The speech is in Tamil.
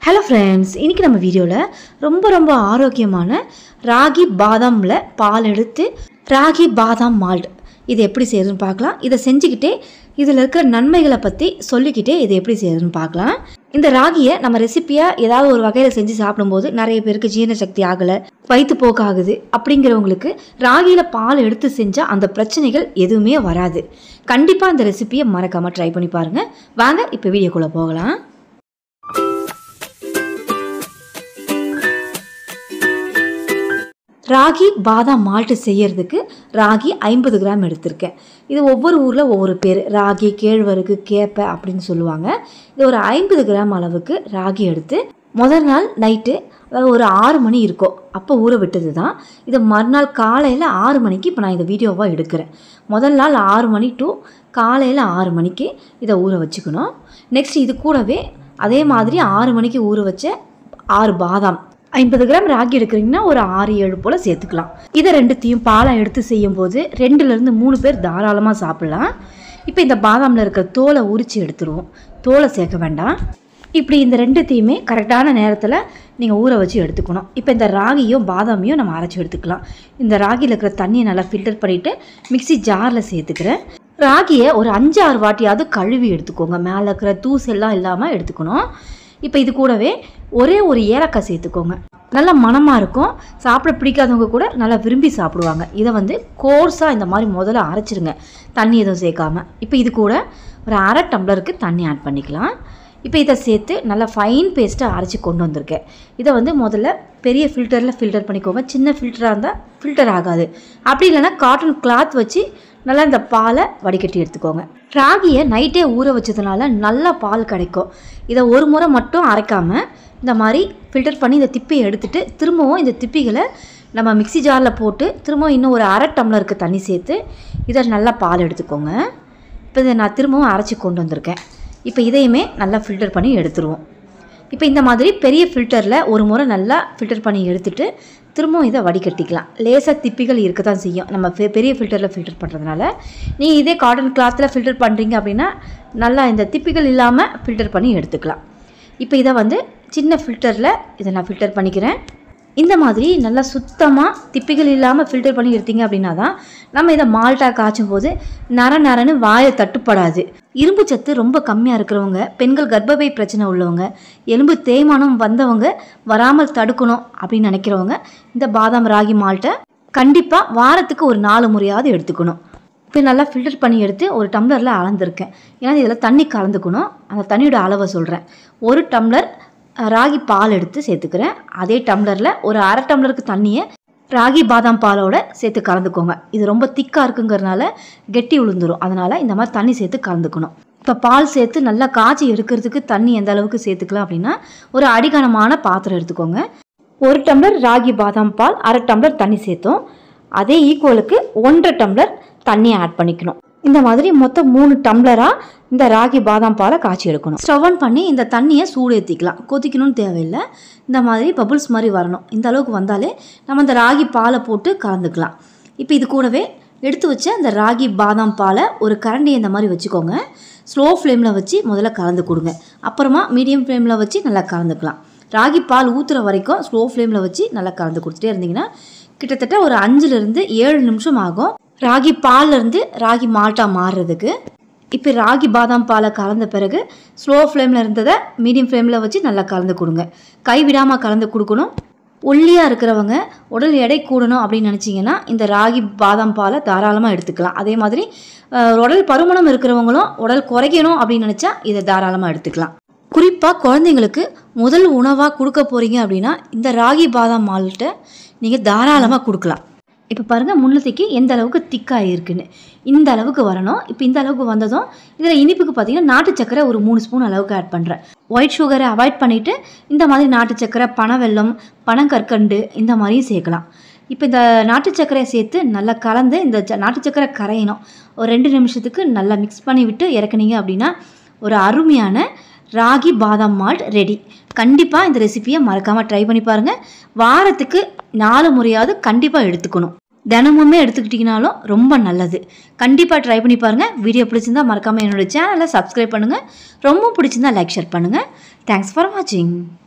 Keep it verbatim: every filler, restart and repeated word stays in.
Hello friends, இன்னைக்கு நம்ம வீடியோல ரொம்ப ரொம்ப ஆரோக்கியமான ராகி பாதாம்ல பால் எடுத்து ராகி பாதாம் மால்ட் இது எப்படி செய்யறதுன்னு பார்க்கலாம். இத செஞ்சிக்கிட்டே இதுல இருக்க நன்மைகளை பத்தி சொல்லிக்கிட்டே இது எப்படி செய்யறதுன்னு பார்க்கலாம். இந்த ராகியை நம்ம ரெசிபியா ஏதாவது ஒரு வகையில செஞ்சு சாப்பிடும்போது நிறைய பேருக்கு ஜீரண சக்தி ஆகல, வயிற்று போக்கு ஆகுது அப்படிங்கிறவங்களுக்கு ராகியில பால் எடுத்து செஞ்சா அந்த பிரச்சனைகள் எதுவுமே வராது. கண்டிப்பா இந்த ரெசிபியை மறக்காம ட்ரை பண்ணி பாருங்க. வாங்க இப்போ வீடியோக்குள்ள போகலாம். ராகி பாதாம் மால்ட் செய்யறதுக்கு ராகி ஐம்பது கிராம் எடுத்திருக்கேன். இது ஒவ்வொரு ஊரில் ஒவ்வொரு பேர், ராகி, கேழ்வரகு, கேப்பை அப்படின்னு சொல்லுவாங்க. இது ஒரு ஐம்பது கிராம் அளவுக்கு ராகி எடுத்து முதல் நாள் நைட்டு, அதாவது ஒரு ஆறு மணி இருக்கும் அப்போ ஊற விட்டது தான். இதை மறுநாள் காலையில் ஆறு மணிக்கு இப்போ நான் இந்த வீடியோவாக எடுக்கிறேன். முதல் நாள் ஆறு மணி டு காலையில் ஆறு மணிக்கு இதை ஊற வச்சுக்கணும். நெக்ஸ்ட் இது கூடவே அதே மாதிரி ஆறு மணிக்கு ஊற வச்ச ஆறு பாதாம், ஐம்பது கிராம் ராகி எடுக்கிறீங்கன்னா ஒரு ஆறு ஏழு போல் சேர்த்துக்கலாம். இதை ரெண்டுத்தையும் பாலாக எடுத்து செய்யும் போது ரெண்டுலேருந்து மூணு பேர் தாராளமாக சாப்பிட்லாம். இப்போ இந்த பாதாமில் இருக்கிற தோலை உரித்து எடுத்துருவோம். தோலை சேர்க்க வேண்டாம். இப்படி இந்த ரெண்டுத்தையுமே கரெக்டான நேரத்தில் நீங்கள் ஊற வச்சு எடுத்துக்கணும். இப்போ இந்த ராகியும் பாதாமையும் நம்ம அரைச்சி எடுத்துக்கலாம். இந்த ராகியில் இருக்கிற தண்ணியை நல்லா ஃபில்டர் பண்ணிவிட்டு மிக்சி ஜாரில் சேர்த்துக்கிறேன். ராகியை ஒரு அஞ்சு ஆறு வாட்டியாவது கழுவி எடுத்துக்கோங்க. மேலே இருக்கிற தூசு எல்லாம் இல்லாமல் எடுத்துக்கணும். இப்போ இது கூடவே ஒரே ஒரு ஏலக்காய் சேர்த்துக்கோங்க. நல்லா மணமாக இருக்கும். சாப்பிட பிடிக்காதவங்க கூட நல்லா விரும்பி சாப்பிடுவாங்க. இதை வந்து கோர்ஸாக இந்த மாதிரி முதல்ல அரைச்சிருங்க, தண்ணி எதுவும் சேர்க்காமல். இப்போ இது கூட ஒரு அரை டம்ளருக்கு தண்ணி ஆட் பண்ணிக்கலாம். இப்போ இதை சேர்த்து நல்லா ஃபைன் பேஸ்ட்டாக அரைச்சி கொண்டு வந்திருக்கேன். இதை வந்து முதல்ல பெரிய ஃபில்டரில் ஃபில்டர் பண்ணிக்கோங்க. சின்ன ஃபில்டராக இருந்தால் ஃபில்டர் ஆகாது. அப்படி இல்லைன்னா காட்டன் கிளாத் வச்சு நல்லா இந்த பாலை வடிகட்டி எடுத்துக்கோங்க. ராகியை நைட்டே ஊற வச்சதுனால நல்லா பால் கிடைக்கும். இதை ஒரு முறை மட்டும் அரைக்காமல் இந்த மாதிரி ஃபில்டர் பண்ணி இந்த திப்பியை எடுத்துகிட்டு திரும்பவும் இந்த திப்பிகளை நம்ம மிக்சி ஜாரில் போட்டு திரும்பவும் இன்னும் ஒரு அரை டம்ளருக்கு தண்ணி சேர்த்து இதை நல்லா பால் எடுத்துக்கோங்க. இப்போ இதை நான் திரும்பவும் அரைச்சி கொண்டு வந்திருக்கேன். இப்போ இதையுமே நல்லா ஃபில்டர் பண்ணி எடுத்துருவோம். இப்போ இந்த மாதிரி பெரிய ஃபில்டரில் ஒரு முறை நல்லா ஃபில்டர் பண்ணி எடுத்துகிட்டு திரும்பவும் இதை வடிகட்டிக்கலாம். லேசாக திப்பிகள் இருக்க தான் செய்யும் நம்ம பெரிய ஃபில்டரில் ஃபில்டர் பண்ணுறதுனால. நீங்கள் இதே காட்டன் கிளாத்தில் ஃபில்டர் பண்ணுறீங்க அப்படின்னா நல்லா இந்த திப்பிகள் இல்லாமல் ஃபில்டர் பண்ணி எடுத்துக்கலாம். இப்போ இதை வந்து சின்ன ஃபில்டரில் இதை நான் ஃபில்டர் பண்ணிக்கிறேன். இந்த மாதிரி நல்லா சுத்தமாக திப்பிகள் இல்லாமல் ஃபில்டர் பண்ணி எடுத்தீங்க அப்படின்னா தான் நம்ம இதை மால்ட்டாக காய்ச்சும் போது நர நரன்னு வாயை தட்டுப்படாது. இரும்பு சத்து ரொம்ப கம்மியாக இருக்கிறவங்க, பெண்கள் கர்ப்பப்பை பிரச்சனை உள்ளவங்க, எலும்பு தேய்மானம் வந்தவங்க வராமல் தடுக்கணும் அப்படின்னு நினைக்கிறவங்க இந்த பாதாம் ராகி மால்ட்டை கண்டிப்பாக வாரத்துக்கு ஒரு நாலு முறையாவது எடுத்துக்கணும். இப்போ நல்லா ஃபில்டர் பண்ணி எடுத்து ஒரு டம்ளரில் அளந்துருக்கேன். ஏன்னா இதில் தண்ணி கலந்துக்கணும். அந்த தண்ணியோட அளவை சொல்கிறேன். ஒரு டம்ளர் ராகி பால் எடுத்து சேர்த்துக்கிறேன். அதே டம்ளரில் ஒரு அரை டம்ளருக்கு தண்ணியை ராகி பாதாம் பாலோட சேர்த்து கலந்துக்கோங்க. இது ரொம்ப திக்காக இருக்குங்கிறதுனால கெட்டி விழுந்துடும். அதனால் இந்த மாதிரி தண்ணி சேர்த்து கலந்துக்கணும். இப்போ பால் சேர்த்து நல்லா காய்ச்சி எடுக்கிறதுக்கு தண்ணி எந்த அளவுக்கு சேர்த்துக்கலாம் அப்படின்னா ஒரு அடிகனமான பாத்திரம் எடுத்துக்கோங்க. ஒரு டம்ளர் ராகி பாதாம் பால், அரை டம்ளர் தண்ணி சேர்த்தோம். அதே ஈக்குவலுக்கு ஒன்றரை டம்ளர் தண்ணியை ஆட் பண்ணிக்கணும். இந்த மாதிரி மொத்தம் மூணு டம்ளராக இந்த ராகி பாதாம் பாலை காய்ச்சி எடுக்கணும். ஸ்டவ் ஆன் பண்ணி இந்த தண்ணியை சூடு ஏற்றிக்கலாம். கொதிக்கணும்னு தேவையில்லை. இந்த மாதிரி பபுள்ஸ் மாதிரி வரணும். இந்த அளவுக்கு வந்தாலே நம்ம இந்த ராகி பாலை போட்டு கலந்துக்கலாம். இப்போ இது கூடவே எடுத்து வச்ச இந்த ராகி பாதாம் பாலை ஒரு கரண்டி இந்த மாதிரி வச்சுக்கோங்க. ஸ்லோ ஃப்ளேமில் வச்சு முதல்ல கலந்து கொடுங்க. அப்புறமா மீடியம் ஃப்ளேமில் வச்சு நல்லா கலந்துக்கலாம். ராகி பால் ஊற்றுற வரைக்கும் ஸ்லோ ஃப்ளேமில் வச்சு நல்லா கலந்து கொடுத்துட்டே இருந்தீங்கன்னா கிட்டத்தட்ட ஒரு அஞ்சுலேருந்து ஏழு நிமிஷம் ஆகும் ராகி பால்லேருந்து ராகி மால்ட்டாக மாறுறதுக்கு. இப்போ ராகி பாதாம் பாலை கலந்த பிறகு ஸ்லோ ஃப்ளேமில் இருந்ததை மீடியம் ஃப்ளேமில் வச்சு நல்லா கலந்து கொடுங்க. கைவிடாமல் கலந்து கொடுக்கணும். ஒல்லியாக இருக்கிறவங்க, உடல் எடை கூடணும் அப்படின்னு நினச்சிங்கன்னா இந்த ராகி பாதாம் பாலை தாராளமாக எடுத்துக்கலாம். அதே மாதிரி உடல் பருமனம் இருக்கிறவங்களும் உடல் குறைக்கணும் அப்படின்னு நினச்சா இதை தாராளமாக எடுத்துக்கலாம். குறிப்பாக குழந்தைங்களுக்கு முதல் உணவாக கொடுக்க போகிறீங்க அப்படின்னா இந்த ராகி பாதாம் மால்ட்டை நீங்கள் தாராளமாக கொடுக்கலாம். இப்போ பாருங்கள் முன்னத்தைக்கு எந்த அளவுக்கு திக்காக இருக்குன்னு. இந்த அளவுக்கு வரணும். இப்போ இந்த அளவுக்கு வந்ததும் இதில் இனிப்புக்கு பார்த்தீங்கன்னா நாட்டு சக்கரை ஒரு மூணு ஸ்பூன் அளவுக்கு ஆட் பண்ணுறேன். ஒயிட் சுகரை அவாய்ட் பண்ணிவிட்டு இந்த மாதிரி நாட்டு சக்கரை, பனவெல்லம், பனங்கற்கண்டு இந்த மாதிரியும் சேர்க்கலாம். இப்போ இந்த நாட்டு சக்கரையை சேர்த்து நல்லா கலந்து இந்த நாட்டு சக்கரை கரையணும். ஒரு ரெண்டு நிமிஷத்துக்கு நல்லா மிக்ஸ் பண்ணி விட்டு இறக்குனீங்க அப்படின்னா ஒரு அருமையான ராகி பாதாம் மால்ட் ரெடி. கண்டிப்பாக இந்த ரெசிபியை மறக்காமல் ட்ரை பண்ணி பாருங்கள். வாரத்துக்கு நாலு முறையாவது கண்டிப்பாக எடுத்துக்கணும். தினமுமே எடுத்துக்கிட்டிங்கனாலும் ரொம்ப நல்லது. கண்டிப்பாக ட்ரை பண்ணி பாருங்கள். வீடியோ பிடிச்சிருந்தால் மறக்காமல் என்னோடய சேனலை சப்ஸ்கிரைப் பண்ணுங்கள். ரொம்ப பிடிச்சிருந்தால் லைக் ஷேர் பண்ணுங்கள். தேங்க்ஸ் ஃபார் வாட்சிங்.